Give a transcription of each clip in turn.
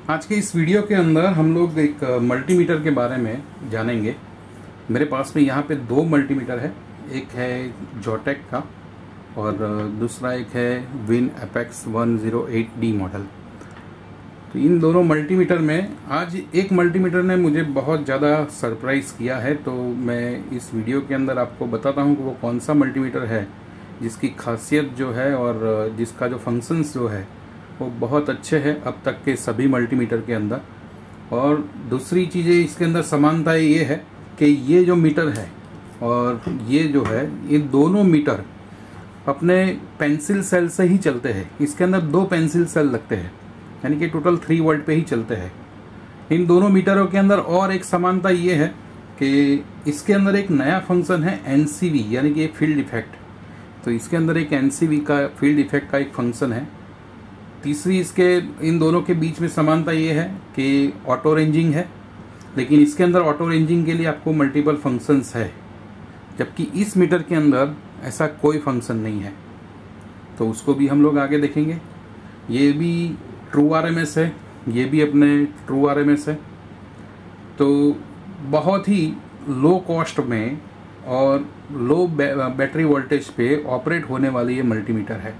आज के इस वीडियो के अंदर हम लोग एक मल्टीमीटर के बारे में जानेंगे। मेरे पास में यहाँ पे दो मल्टीमीटर है, एक है जोटेक का और दूसरा एक है विन एपेक्स 108D मॉडल। तो इन दोनों मल्टीमीटर में आज एक मल्टीमीटर ने मुझे बहुत ज़्यादा सरप्राइज़ किया है, तो मैं इस वीडियो के अंदर आपको बताता हूँ कि वो कौन सा मल्टीमीटर है जिसकी खासियत जो है और जिसका जो फंक्शंस जो है वो बहुत अच्छे हैं अब तक के सभी मल्टीमीटर के अंदर। और दूसरी चीज़ें इसके अंदर समानता ये है कि ये जो मीटर है और ये जो है, ये दोनों मीटर अपने पेंसिल सेल से ही चलते हैं। इसके अंदर दो पेंसिल सेल लगते हैं, यानी कि टोटल 3 वोल्ट पे ही चलते हैं इन दोनों मीटरों के अंदर। और एक समानता ये है कि इसके अंदर एक नया फंक्शन है एनसीवी, यानी कि फील्ड इफेक्ट। तो इसके अंदर एक एनसीवी का फील्ड इफेक्ट का एक फंक्शन है। तीसरी इसके इन दोनों के बीच में समानता ये है कि ऑटो रेंजिंग है, लेकिन इसके अंदर ऑटो रेंजिंग के लिए आपको मल्टीपल फंक्शंस है, जबकि इस मीटर के अंदर ऐसा कोई फंक्शन नहीं है। तो उसको भी हम लोग आगे देखेंगे। ये भी ट्रू आरएमएस है, ये भी अपने ट्रू आरएमएस है। तो बहुत ही लो कॉस्ट में और लो बैटरी वोल्टेज पे ऑपरेट होने वाली ये मल्टीमीटर है।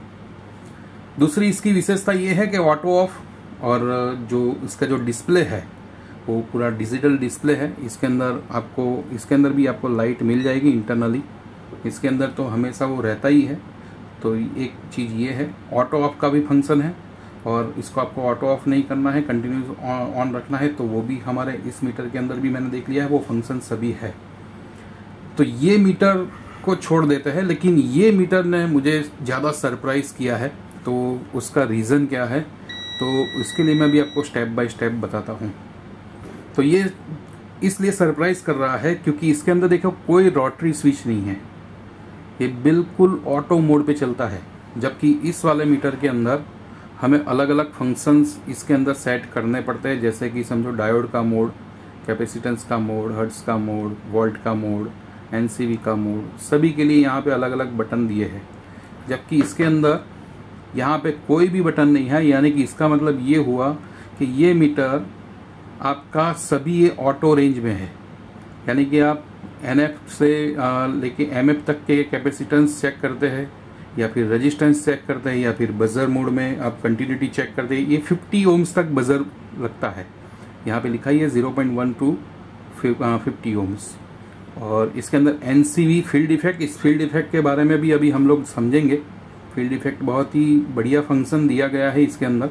दूसरी इसकी विशेषता ये है कि ऑटो ऑफ, और जो इसका जो डिस्प्ले है वो पूरा डिजिटल डिस्प्ले है। इसके अंदर भी आपको लाइट मिल जाएगी इंटरनली। इसके अंदर तो हमेशा वो रहता ही है। तो एक चीज़ ये है, ऑटो ऑफ का भी फंक्शन है, और इसको आपको ऑटो ऑफ नहीं करना है, कंटिन्यूस ऑन रखना है, तो वो भी हमारे इस मीटर के अंदर भी मैंने देख लिया है, वो फंक्शन सभी है। तो ये मीटर को छोड़ देते हैं, लेकिन ये मीटर ने मुझे ज़्यादा सरप्राइज़ किया है। तो उसका रीज़न क्या है, तो इसके लिए मैं भी आपको स्टेप बाय स्टेप बताता हूँ। तो ये इसलिए सरप्राइज़ कर रहा है क्योंकि इसके अंदर देखो कोई रोटरी स्विच नहीं है, ये बिल्कुल ऑटो मोड पे चलता है। जबकि इस वाले मीटर के अंदर हमें अलग अलग फंक्शंस इसके अंदर सेट करने पड़ते हैं, जैसे कि समझो डायोड का मोड, कैपेसिटेंस का मोड, हर्ट्ज का मोड, वोल्ट का मोड, एनसीवी का मोड, सभी के लिए यहाँ पे अलग अलग बटन दिए हैं। जबकि इसके अंदर यहाँ पे कोई भी बटन नहीं है, यानी कि इसका मतलब ये हुआ कि ये मीटर आपका सभी ये ऑटो रेंज में है। यानी कि आप एनएफ से लेके एमएफ तक के कैपेसिटेंस चेक करते हैं, या फिर रेजिस्टेंस चेक करते हैं, या फिर बजर मोड में आप कंटिन्यूटी चेक करते हैं। ये 50 ओम्स तक बजर लगता है, यहाँ पे लिखा ही है 0.1 to 50 ओम्स। और इसके अंदर एनसीवी फील्ड इफेक्ट, इस फील्ड इफेक्ट के बारे में भी अभी हम लोग समझेंगे। फील्ड इफेक्ट बहुत ही बढ़िया फंक्शन दिया गया है इसके अंदर।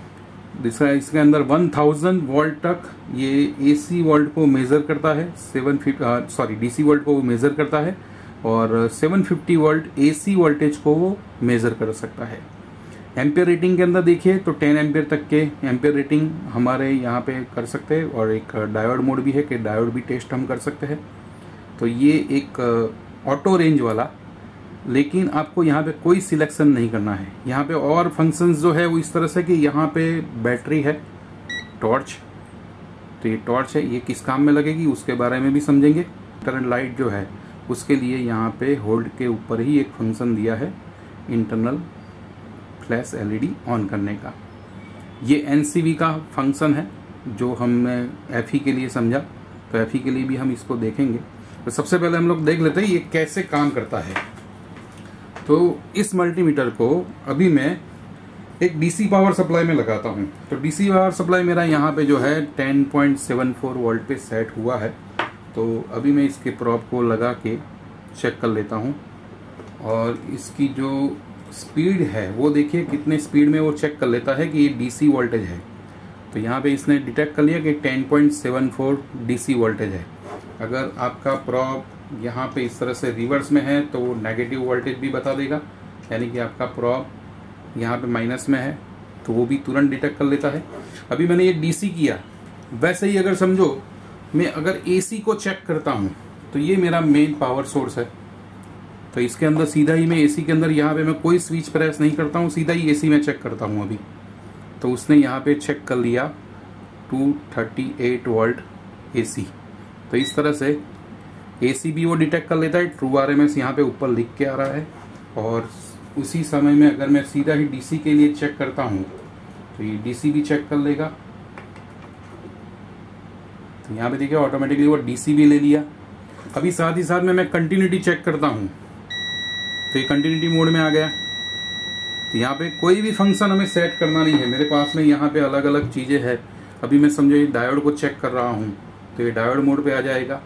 इसके अंदर 1000 वोल्ट तक ये एसी वोल्ट को मेजर करता है, डीसी वोल्ट को मेजर करता है, और 750 वोल्ट एसी वोल्टेज को वो मेजर कर सकता है। एम्पियर रेटिंग के अंदर देखिए तो 10 एम्पियर तक के एम्पियर रेटिंग हमारे यहाँ पे कर सकते हैं, और एक डायोड मोड भी है कि डायोड भी टेस्ट हम कर सकते हैं। तो ये एक ऑटो रेंज वाला, लेकिन आपको यहाँ पे कोई सिलेक्शन नहीं करना है। यहाँ पे और फंक्शंस जो है वो इस तरह से कि यहाँ पे बैटरी है, टॉर्च, तो ये टॉर्च है, ये किस काम में लगेगी उसके बारे में भी समझेंगे। करंट लाइट जो है उसके लिए यहाँ पे होल्ड के ऊपर ही एक फंक्शन दिया है इंटरनल फ्लैश एलईडी ऑन करने का। ये एनसीवी का फंक्शन है जो हमने एफई के लिए समझा, तो एफई के लिए भी हम इसको देखेंगे। तो सबसे पहले हम लोग देख लेते हैं ये कैसे काम करता है। तो इस मल्टीमीटर को अभी मैं एक डीसी पावर सप्लाई में लगाता हूँ। तो डीसी पावर सप्लाई मेरा यहाँ पे जो है 10.74 वोल्ट पे सेट हुआ है। तो अभी मैं इसके प्रॉब को लगा के चेक कर लेता हूँ, और इसकी जो स्पीड है वो देखिए कितने स्पीड में वो चेक कर लेता है कि ये डीसी वोल्टेज है। तो यहाँ पे इसने डिटेक्ट कर लिया कि 10.74 डीसी वोल्टेज है। अगर आपका प्रॉब यहाँ पे इस तरह से रिवर्स में है तो वो नेगेटिव वोल्टेज भी बता देगा, यानी कि आपका प्रॉब यहाँ पे माइनस में है, तो वो भी तुरंत डिटेक्ट कर लेता है। अभी मैंने ये डीसी किया। वैसे ही अगर समझो मैं अगर एसी को चेक करता हूँ, तो ये मेरा मेन पावर सोर्स है। तो इसके अंदर सीधा ही मैं एसी के अंदर यहाँ पे मैं कोई स्विच प्रेस नहीं करता हूँ, सीधा ही एसी में चेक करता हूँ अभी। तो उसने यहाँ पे चेक कर लिया 238 वोल्ट एसी। तो इस तरह से एसी भी वो डिटेक्ट कर लेता है। ट्रू आरएमएस यहाँ पे ऊपर लिख के आ रहा है। और उसी समय में अगर मैं सीधा ही डीसी के लिए चेक करता हूँ तो ये डीसी भी चेक कर लेगा। तो यहाँ पे देखिए ऑटोमेटिकली वो डीसी भी ले लिया। अभी साथ ही साथ में मैं कंटिन्यूटी चेक करता हूँ, तो ये कंटिन्यूटी मोड में आ गया। तो यहाँ पे कोई भी फंक्शन हमें सेट करना नहीं है, मेरे पास में यहाँ पे अलग अलग चीजें हैं। अभी मैं समझो ये डायोड को चेक कर रहा हूँ, तो ये डायोड मोड पे आ जाएगा।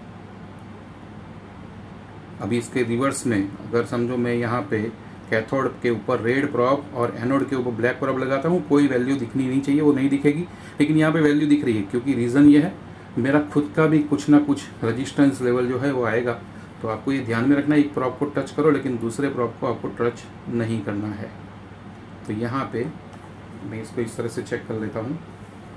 अभी इसके रिवर्स में अगर समझो मैं यहाँ पे कैथोड के ऊपर रेड प्रॉब और एनोड के ऊपर ब्लैक प्रॉब लगाता हूँ, कोई वैल्यू दिखनी नहीं चाहिए, वो नहीं दिखेगी, लेकिन यहाँ पे वैल्यू दिख रही है, क्योंकि रीजन ये है मेरा खुद का भी कुछ ना कुछ रेजिस्टेंस लेवल जो है वो आएगा। तो आपको ये ध्यान में रखना है, एक प्रॉब को टच करो लेकिन दूसरे प्रॉब को आपको टच नहीं करना है। तो यहाँ पे मैं इसको इस तरह से चेक कर लेता हूँ,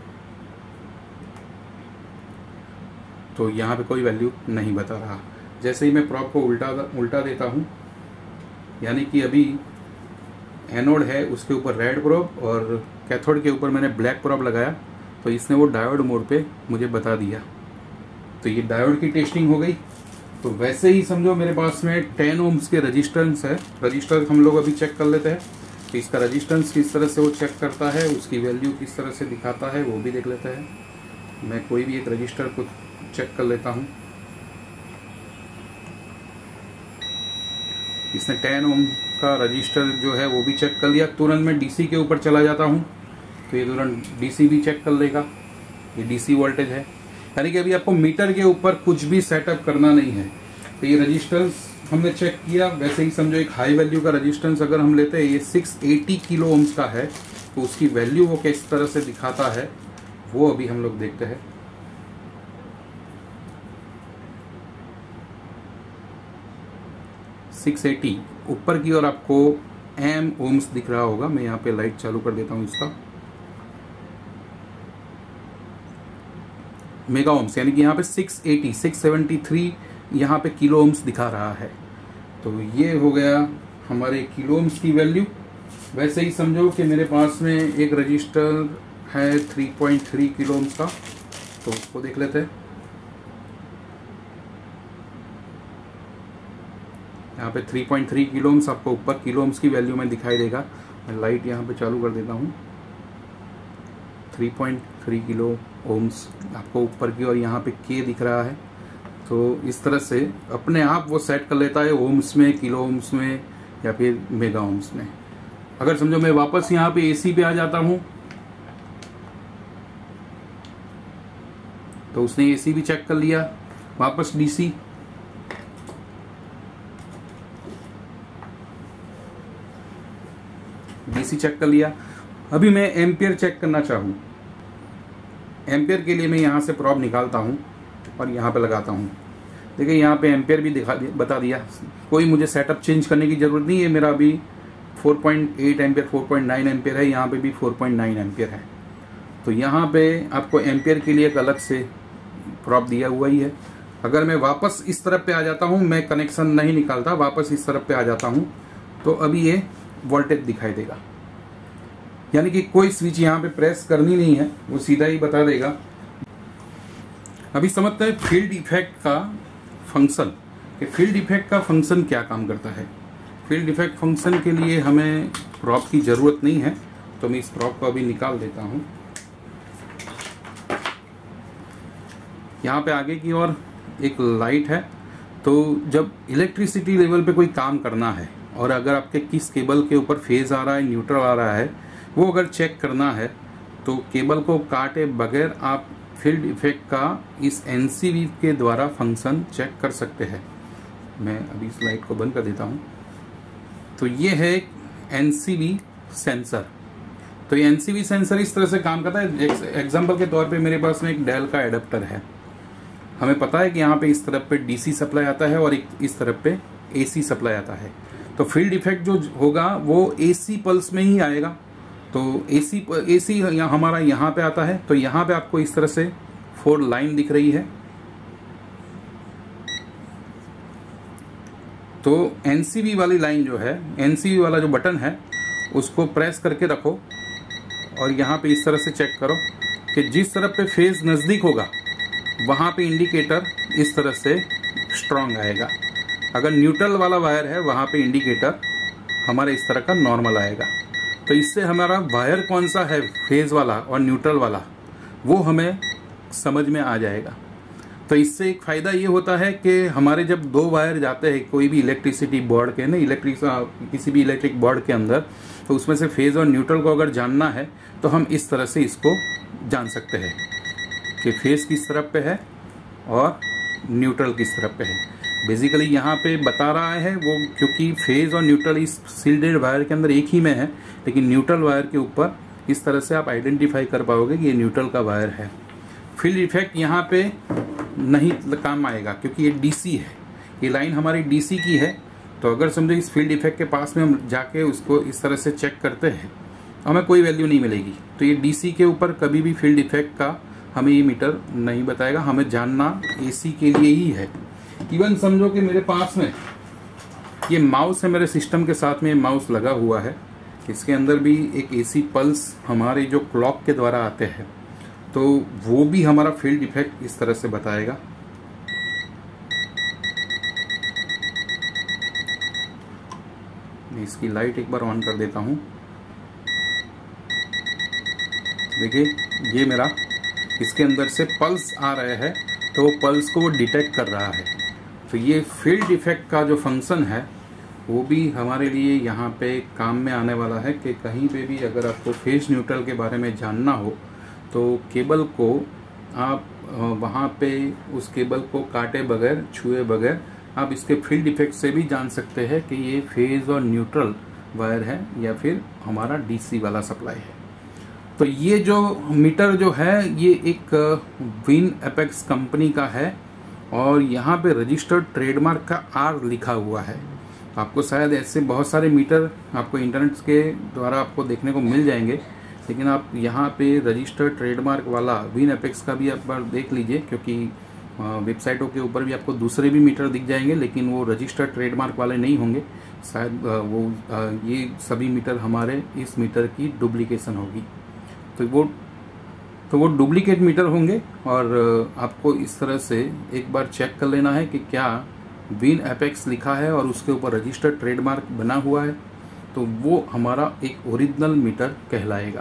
तो यहाँ पे कोई वैल्यू नहीं बता रहा। जैसे ही मैं प्रॉब को उल्टा देता हूँ, यानी कि अभी एनोड है उसके ऊपर रेड प्रॉब और कैथोड के ऊपर मैंने ब्लैक प्रॉब लगाया, तो इसने वो डायोड मोड पे मुझे बता दिया। तो ये डायोड की टेस्टिंग हो गई। तो वैसे ही समझो मेरे पास में 10 ओम्स के रजिस्टेंस है, रजिस्टर हम लोग अभी चेक कर लेते हैं। तो इसका रजिस्टेंस किस तरह से वो चेक करता है, उसकी वैल्यू किस तरह से दिखाता है, वो भी देख लेते हैं। मैं कोई भी एक रजिस्टर को चेक कर लेता हूँ। इसने 10 ओम का रजिस्टर जो है वो भी चेक कर लिया। तुरंत मैं डीसी के ऊपर चला जाता हूँ, तो ये तुरंत डीसी भी चेक कर लेगा। ये डीसी वोल्टेज है, यानी कि अभी आपको मीटर के ऊपर कुछ भी सेटअप करना नहीं है। तो ये रजिस्टेंस हमने चेक किया। वैसे ही समझो एक हाई वैल्यू का रजिस्टेंस अगर हम लेते हैं, ये 680 किलो ओम्स का है, तो उसकी वैल्यू वो किस तरह से दिखाता है वो अभी हम लोग देखते हैं। ऊपर की ओर आपको एम ओम्स दिख रहा होगा। मैं यहाँ पे लाइट चालू कर देता हूँ इसका। मेगा ओम्स, यानी कि यहाँ पे 673 यहाँ पे किलो ओम्स दिखा रहा है। तो ये हो गया हमारे किलो ओम्स की वैल्यू। वैसे ही समझो कि मेरे पास में एक रजिस्टर है 3.3 किलो ओम्स का, तो उसको देख लेते हैं। यहाँ पे 3.3 किलो ओम्स आपको ऊपर किलो ओम्स की वैल्यू में दिखाई देगा। मैं लाइट यहाँ पे चालू कर देता हूँ। 3.3 किलो ओम्स आपको ऊपर की और यहाँ पे के दिख रहा है। तो इस तरह से अपने आप वो सेट कर लेता है ओम्स में, किलो ओम्स में या फिर मेगा ओम्स में। अगर समझो मैं वापस यहाँ पे एसी पे आ जाता हूँ, तो उसने एसी भी चेक कर लिया। वापस डीसी, डीसी चेक कर लिया। अभी मैं एम्पियर चेक करना चाहूँ, एम्पियर के लिए मैं यहाँ से प्रॉब निकालता हूँ और यहाँ पे लगाता हूँ। देखिए यहाँ पे एम्पियर भी बता दिया। कोई मुझे सेटअप चेंज करने की ज़रूरत नहीं है। मेरा अभी 4.8 एम्पियर 4.9 एम्पियर है, यहाँ पे भी 4.9 एम्पियर है। तो यहाँ पे आपको एम्पियर के लिए एक अलग से प्रॉब दिया हुआ ही है। अगर मैं वापस इस तरफ पे आ जाता हूँ, मैं कनेक्शन नहीं निकालता, वापस इस तरफ पे आ जाता हूँ, तो अभी ये वोल्टेज दिखाई देगा। यानी कि कोई स्विच यहाँ पे प्रेस करनी नहीं है, वो सीधा ही बता देगा। अभी समझते हैं फील्ड इफेक्ट का फंक्शन, कि फील्ड इफेक्ट का फंक्शन क्या काम करता है। फील्ड इफेक्ट फंक्शन के लिए हमें प्रॉब की ज़रूरत नहीं है, तो मैं इस प्रॉब को अभी निकाल देता हूँ। यहाँ पे आगे की ओर एक लाइट है। तो जब इलेक्ट्रिसिटी लेवल पे कोई काम करना है और अगर आपके किस केबल के ऊपर फेज आ रहा है, न्यूट्रल आ रहा है, वो अगर चेक करना है, तो केबल को काटे बगैर आप फील्ड इफेक्ट का इस एनसीवी के द्वारा फंक्शन चेक कर सकते हैं। मैं अभी इस लाइट को बंद कर देता हूँ। तो ये है एनसीवी सेंसर। तो ये एनसीवी सेंसर इस तरह से काम करता है। एग्जाम्पल के तौर पे मेरे पास में एक डेल का एडाप्टर है। हमें पता है कि यहाँ पे इस तरफ पे डीसी सप्लाई आता है और इस तरफ पे एसी सप्लाई आता है। तो फील्ड इफेक्ट जो होगा वो एसी पल्स में ही आएगा। तो एसी हमारा यहाँ पे आता है। तो यहाँ पे आपको इस तरह से 4 लाइन दिख रही है। तो एनसीवी वाली लाइन जो है, एनसीवी वाला जो बटन है, उसको प्रेस करके रखो और यहाँ पे इस तरह से चेक करो कि जिस तरफ पे फेज नज़दीक होगा वहाँ पे इंडिकेटर इस तरह से स्ट्रांग आएगा। अगर न्यूट्रल वाला वायर है, वहाँ पे इंडिकेटर हमारे इस तरह का नॉर्मल आएगा। तो इससे हमारा वायर कौन सा है, फेज वाला और न्यूट्रल वाला, वो हमें समझ में आ जाएगा। तो इससे एक फ़ायदा ये होता है कि हमारे जब दो वायर जाते हैं कोई भी इलेक्ट्रिसिटी बोर्ड के किसी भी इलेक्ट्रिक बोर्ड के अंदर, तो उसमें से फेज और न्यूट्रल को अगर जानना है तो हम इस तरह से इसको जान सकते हैं कि फेज किस तरफ पे है और न्यूट्रल किस तरफ पे है। बेसिकली यहाँ पे बता रहा है वो, क्योंकि फेज और न्यूट्रल इस सील्डेड वायर के अंदर एक ही में है, लेकिन न्यूट्रल वायर के ऊपर इस तरह से आप आइडेंटिफाई कर पाओगे कि ये न्यूट्रल का वायर है। फील्ड इफेक्ट यहाँ पे नहीं काम आएगा क्योंकि ये डीसी है, ये लाइन हमारी डीसी की है। तो अगर समझो इस फील्ड इफेक्ट के पास में हम जाके उसको इस तरह से चेक करते हैं, हमें कोई वैल्यू नहीं मिलेगी। तो ये डीसी के ऊपर कभी भी फील्ड इफेक्ट का हमें ये मीटर नहीं बताएगा, हमें जानना एसी के लिए ही है। इवन समझो कि मेरे पास में ये माउस है, मेरे सिस्टम के साथ में माउस लगा हुआ है, इसके अंदर भी एक एसी पल्स हमारे जो क्लॉक के द्वारा आते हैं, तो वो भी हमारा फील्ड इफेक्ट इस तरह से बताएगा। मैं इसकी लाइट एक बार ऑन कर देता हूँ। देखिए ये मेरा इसके अंदर से पल्स आ रहे हैं, तो वो पल्स को वो डिटेक्ट कर रहा है। तो ये फील्ड इफेक्ट का जो फंक्शन है वो भी हमारे लिए यहाँ पे काम में आने वाला है कि कहीं पे भी अगर आपको फेज न्यूट्रल के बारे में जानना हो तो केबल को आप वहाँ पे उस केबल को काटे बगैर, छुए बगैर आप इसके फील्ड इफेक्ट से भी जान सकते हैं कि ये फेज और न्यूट्रल वायर है या फिर हमारा डीसी वाला सप्लाई है। तो ये जो मीटर जो है ये एक विनएपेक्स कंपनी का है और यहाँ पे रजिस्टर्ड ट्रेडमार्क का आर लिखा हुआ है। आपको शायद ऐसे बहुत सारे मीटर आपको इंटरनेट के द्वारा आपको देखने को मिल जाएंगे, लेकिन आप यहाँ पे रजिस्टर्ड ट्रेडमार्क वाला विनएपेक्स का भी आप बार देख लीजिए, क्योंकि वेबसाइटों के ऊपर भी आपको दूसरे भी मीटर दिख जाएंगे, लेकिन वो रजिस्टर्ड ट्रेडमार्क वाले नहीं होंगे शायद। ये सभी मीटर हमारे इस मीटर की डुप्लीकेशन होगी, तो वो डुप्लीकेट मीटर होंगे। और आपको इस तरह से एक बार चेक कर लेना है कि क्या विनएपेक्स लिखा है और उसके ऊपर रजिस्टर्ड ट्रेडमार्क बना हुआ है, तो वो हमारा एक ओरिजिनल मीटर कहलाएगा।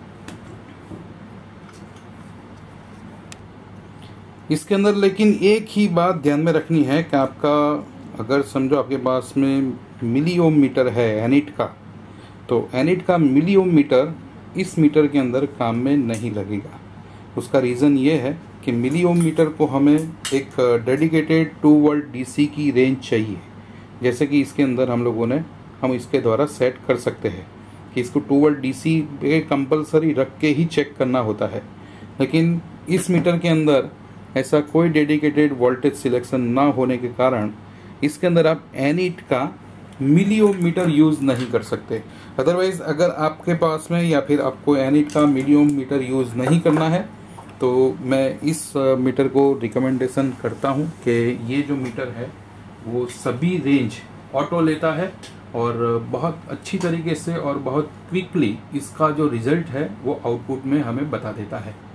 इसके अंदर लेकिन एक ही बात ध्यान में रखनी है कि आपका अगर समझो आपके पास में मिली ओम मीटर है एनिट का, तो एनिट का मिली ओम मीटर इस मीटर के अंदर काम में नहीं लगेगा। उसका रीज़न ये है कि मिली ओम मीटर को हमें एक डेडिकेटेड 2 वोल्ट डीसी की रेंज चाहिए, जैसे कि इसके अंदर हम इसके द्वारा सेट कर सकते हैं कि इसको 2 वोल्ट डीसी पे कंपलसरी रख के ही चेक करना होता है। लेकिन इस मीटर के अंदर ऐसा कोई डेडिकेटेड वोल्टेज सिलेक्शन ना होने के कारण इसके अंदर आप एनिट का मिली ओम मीटर यूज़ नहीं कर सकते। अदरवाइज़ अगर आपके पास में या फिर आपको एनिट का मिली ओम मीटर यूज़ नहीं करना है तो मैं इस मीटर को रिकमेंडेशन करता हूं कि ये जो मीटर है वो सभी रेंज ऑटो लेता है और बहुत अच्छी तरीके से और बहुत क्विकली इसका जो रिज़ल्ट है वो आउटपुट में हमें बता देता है।